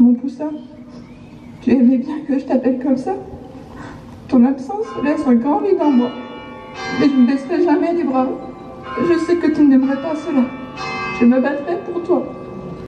Mon poussin, tu aimais bien que je t'appelle comme ça? Ton absence laisse un grand vide en moi. Mais je ne baisserai jamais les bras. Je sais que tu n'aimerais pas cela. Je me battrai pour toi.